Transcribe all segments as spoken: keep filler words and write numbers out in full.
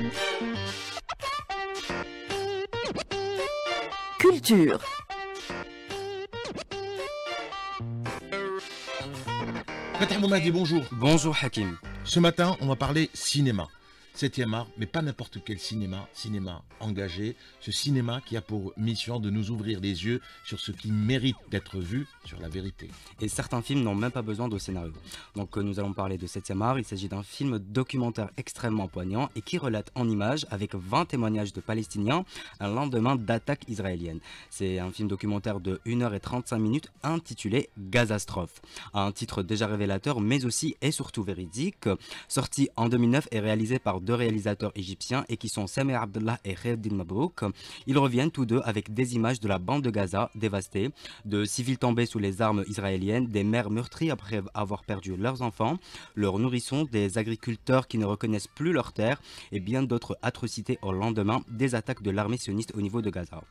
Culture. Fatah Moumadi, bonjour. Bonjour Hakim. Ce matin, on va parler cinéma. Septième art, mais pas n'importe quel cinéma, cinéma engagé, ce cinéma qui a pour mission de nous ouvrir les yeux sur ce qui mérite d'être vu, sur la vérité. Et certains films n'ont même pas besoin de scénario. Donc nous allons parler de Septième art, il s'agit d'un film documentaire extrêmement poignant et qui relate en images, avec vingt témoignages de Palestiniens, un lendemain d'attaque israélienne. C'est un film documentaire de une heure trente-cinq minutes intitulé Gazastrophe. Un titre déjà révélateur mais aussi et surtout véridique, sorti en deux mille neuf et réalisé par deux réalisateurs égyptiens et qui sont Samer Abdallah et Khaireddine Mabrouk. Ils reviennent tous deux avec des images de la bande de Gaza dévastée, de civils tombés sous les armes israéliennes, des mères meurtries après avoir perdu leurs enfants, leurs nourrissons, des agriculteurs qui ne reconnaissent plus leurs terres et bien d'autres atrocités au lendemain des attaques de l'armée sioniste au niveau de Gaza.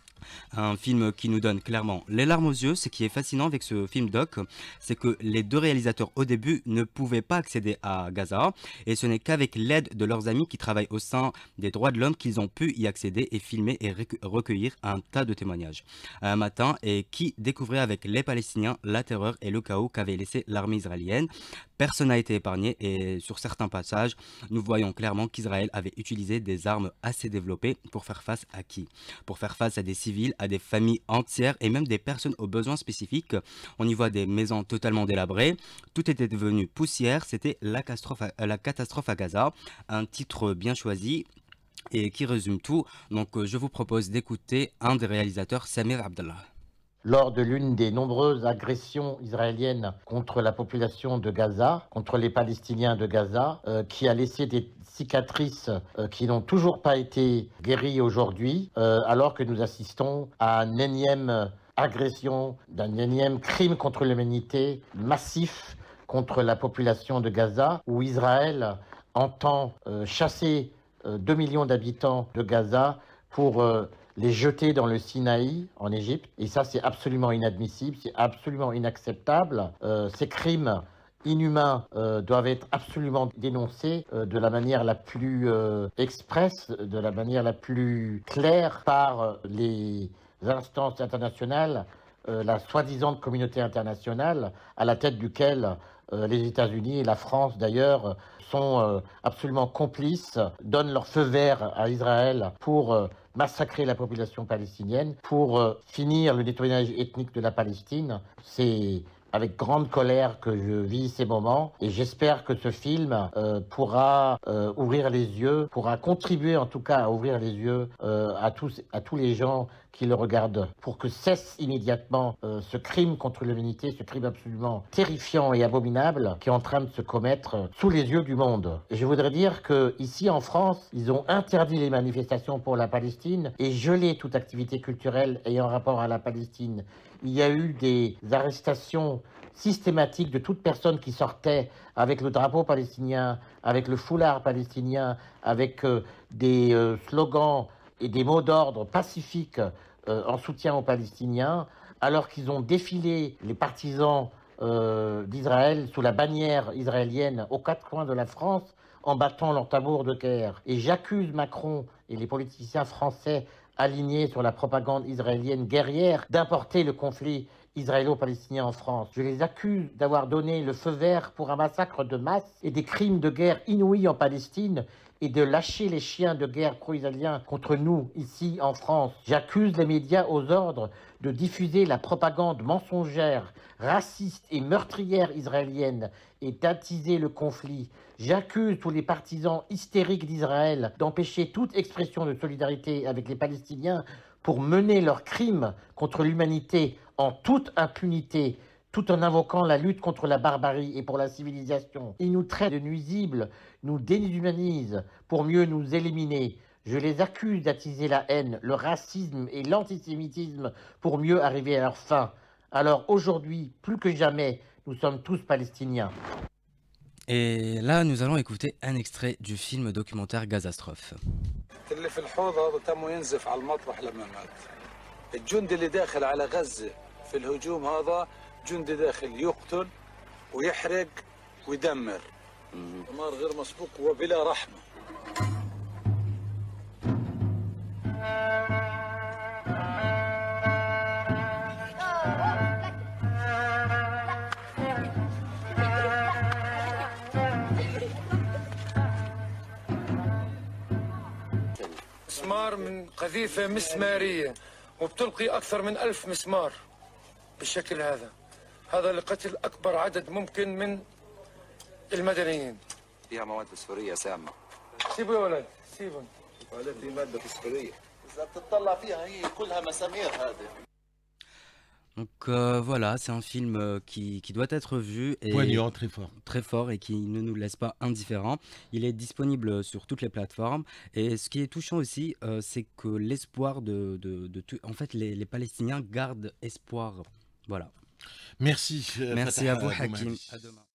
Un film qui nous donne clairement les larmes aux yeux. Ce qui est fascinant avec ce film doc, c'est que les deux réalisateurs au début ne pouvaient pas accéder à Gaza et ce n'est qu'avec l'aide de leurs amis qui travaillent au sein des droits de l'homme qu'ils ont pu y accéder et filmer et recueillir un tas de témoignages. Un matin, et qui découvrait avec les Palestiniens la terreur et le chaos qu'avait laissé l'armée israélienne. Personne n'a été épargné et sur certains passages, nous voyons clairement qu'Israël avait utilisé des armes assez développées pour faire face à qui? Pour faire face à des civils, à des familles entières et même des personnes aux besoins spécifiques. On y voit des maisons totalement délabrées, tout était devenu poussière, c'était la catastrophe à, la catastrophe à Gaza, un titre bien choisi et qui résume tout. Donc je vous propose d'écouter un des réalisateurs, Samer Abdallah. Lors de l'une des nombreuses agressions israéliennes contre la population de Gaza, contre les Palestiniens de Gaza, euh, qui a laissé des cicatrices euh, qui n'ont toujours pas été guéries aujourd'hui, euh, alors que nous assistons à une énième agression, d'un énième crime contre l'humanité massif contre la population de Gaza, où Israël entend euh, chasser euh, deux millions d'habitants de Gaza pour euh, les jeter dans le Sinaï, en Égypte. Et ça, c'est absolument inadmissible, c'est absolument inacceptable. Euh, ces crimes inhumains euh, doivent être absolument dénoncés euh, de la manière la plus euh, expresse, de la manière la plus claire par les instances internationales, euh, la soi-disant communauté internationale, à la tête duquel euh, les États-Unis et la France, d'ailleurs, sont euh, absolument complices, donnent leur feu vert à Israël pour euh, massacrer la population palestinienne, pour euh, finir le nettoyage ethnique de la Palestine. C'est avec grande colère que je vis ces moments et j'espère que ce film euh, pourra euh, ouvrir les yeux, pourra contribuer en tout cas à ouvrir les yeux euh, à, tous, à tous les gens qui le regardent, pour que cesse immédiatement euh, ce crime contre l'humanité, ce crime absolument terrifiant et abominable qui est en train de se commettre sous les yeux du monde. Et je voudrais dire qu'ici en France, ils ont interdit les manifestations pour la Palestine et gelé toute activité culturelle ayant rapport à la Palestine. Il y a eu des arrestations systématiques de toute personne qui sortait avec le drapeau palestinien, avec le foulard palestinien, avec euh, des euh, slogans et des mots d'ordre pacifiques euh, en soutien aux Palestiniens, alors qu'ils ont défilé les partisans euh, d'Israël sous la bannière israélienne aux quatre coins de la France en battant leur tambour de guerre. Et j'accuse Macron et les politiciens français alignés sur la propagande israélienne guerrière d'importer le conflit israélo-palestinien en France. Je les accuse d'avoir donné le feu vert pour un massacre de masse et des crimes de guerre inouïs en Palestine et de lâcher les chiens de guerre pro-israéliens contre nous, ici en France. J'accuse les médias aux ordres de diffuser la propagande mensongère, raciste et meurtrière israélienne et d'attiser le conflit. J'accuse tous les partisans hystériques d'Israël d'empêcher toute expression de solidarité avec les Palestiniens pour mener leurs crimes contre l'humanité en toute impunité, tout en invoquant la lutte contre la barbarie et pour la civilisation. Ils nous traitent de nuisibles, nous déshumanisent pour mieux nous éliminer. Je les accuse d'attiser la haine, le racisme et l'antisémitisme pour mieux arriver à leur fin. Alors aujourd'hui, plus que jamais, nous sommes tous palestiniens. Et là, nous allons écouter un extrait du film documentaire Gazastrophe. اللي في الحوض هذا تم ينزف على المطرح لما مات. الجندي اللي داخل على غزة في الهجوم هذا جندي داخل يقتل ويحرق ويدمر. دمار غير مسبوق وبلا رحمة. مسمار من قذيفة مسمارية وبتلقي أكثر من ألف مسمار بالشكل هذا. هذا لقتل أكبر عدد ممكن من المدنيين. فيها مواد فسفورية سامة. سيبوا يا ولد سيبوا. ولا في مادة فسفورية. إذا بتطلع فيها هي كلها مسامير هذه. Donc euh, voilà, c'est un film euh, qui, qui doit être vu et Poignant, très fort. très fort et qui ne nous laisse pas indifférents. Il est disponible sur toutes les plateformes et ce qui est touchant aussi, euh, c'est que l'espoir de, de, de tout, en fait, les, les Palestiniens gardent espoir. Voilà. Merci. euh, Merci Fatah à vous, Abou Hakim. Mahdi. À demain.